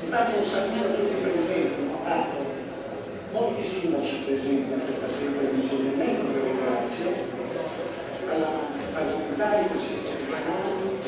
Intanto un saluto a tutti i presenti, notato molti sindaci presenti a questa seduta di insediamento, vi ringrazio, parlamentari, consiglieri regionali,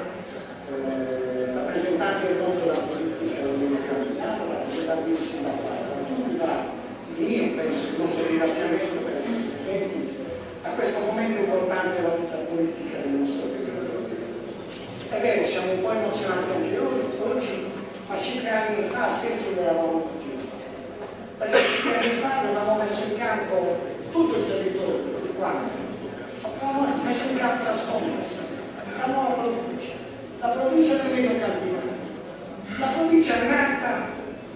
rappresentanti del mondo della politica dell'Unione Campaniana, rappresentanti del sindacato, a tutti io penso il nostro ringraziamento per essere presenti a questo momento importante della vita politica del nostro territorio. È vero, siamo un po' emozionati anche noi oggi, ma 5 anni fa a senso eravamo tutti, perché 5 anni fa avevamo messo in campo tutto il territorio, tutti quanti, avevamo messo in campo la scommessa, la nuova provincia, la provincia del Medio Campaniano, la provincia nata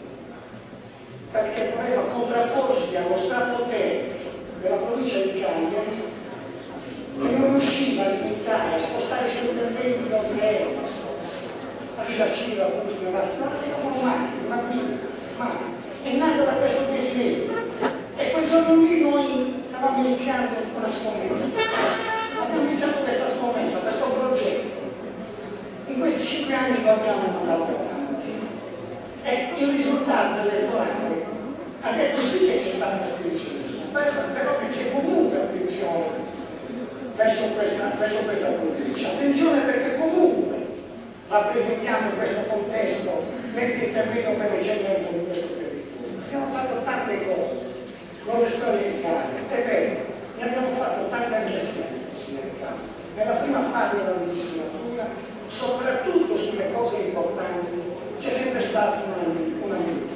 perché voleva contrapporsi allo strapotere della provincia di Cagliari che non riusciva a limitare, a spostare i suoi interventi oltre Roma, a Villa Civa, a Busto, a una guida, ma è nata da questo desiderio. E quel giorno lì noi stavamo iniziando una scommessa, abbiamo iniziato questa scommessa, questo progetto. In questi 5 anni lo abbiamo mandato avanti e il risultato elettorale ha detto sì che c'è stata astensionismo, però che c'è comunque attenzione verso questa provincia. Attenzione perché comunque rappresentiamo in questo contesto l'ente intermedio per l'eccellenza di questo territorio. Abbiamo fatto tante cose, non le sto a elencare, è vero, ne abbiamo fatto tante anni assieme, nella prima fase della legislatura, soprattutto sulle cose importanti, c'è sempre stata un'unità.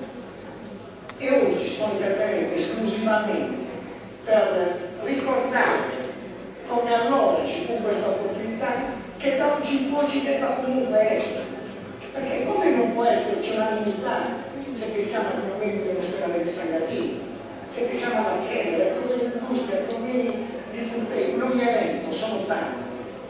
E oggi sto intervenendo esclusivamente per ricordare come allora ci fu questa opportunità che da oggi in poi ci debba comunque essere. Perché come non può esserci unanimità se pensiamo ai problemi dell'ospedale di San Galino, se pensiamo alla Chiesa, ai problemi dell'industria, ai problemi di Fruttei, non li elenco, sono tanti.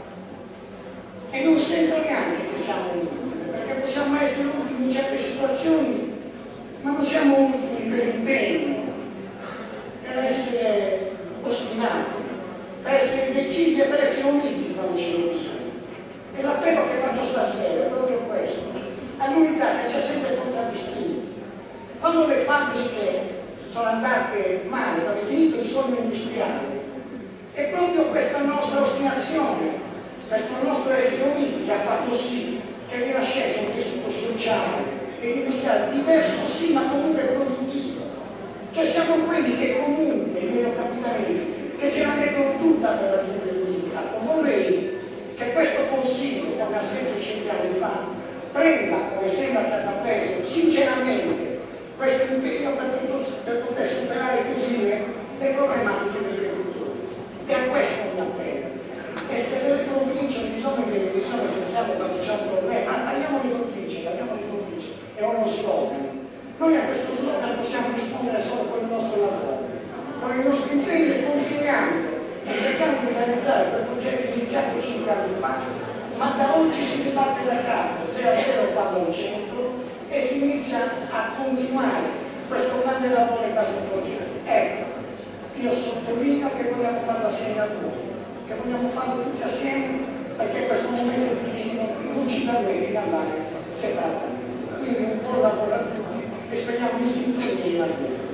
E non sento neanche che siamo ultimi, perché possiamo essere ultimi in certe situazioni, ma non siamo ultimi per impegno, per essere ostinati, per essere decisi e per essere uniti quando ce lo bisogna. E l'appello che faccio stasera è proprio questo, all'unità che ci ha sempre contraddistinto. Quando le fabbriche sono andate male, quando è finito il sogno industriale, è proprio questa nostra ostinazione, questo nostro essere uniti che ha fatto sì che rinascesse un tessuto sociale e industriale diverso sì, ma comunque produttivo. Cioè siamo quelli che comunque, i meno capitalesi, che ce la mettono tutta per raggiungere il risultato. Vorrei che questo Consiglio, come ha senso 5 anni fa, prenda, come sembra che abbia preso, sinceramente questo impegno per poter superare così le problematiche del territorio. E a questo mi appello. E se le province di giorno di televisione sentiamo quando c'è un problema, tagliamo le province, è uno slogan. Noi a questo slogan possiamo rispondere solo con il nostro lavoro, con i nostri impegni, continuando e cercando di realizzare quel progetto iniziato 5 anni fa, ma da oggi si riparte da capo, 0 a 0 quando al centro, e si inizia a continuare questo grande lavoro e questo progetto. Ecco, io sottolineo che vogliamo farlo assieme a voi, che vogliamo farlo tutti assieme, perché questo momento di crisi non ci permette di andare separatamente. Quindi un buon lavoro a tutti e speriamo in sintonia in questo.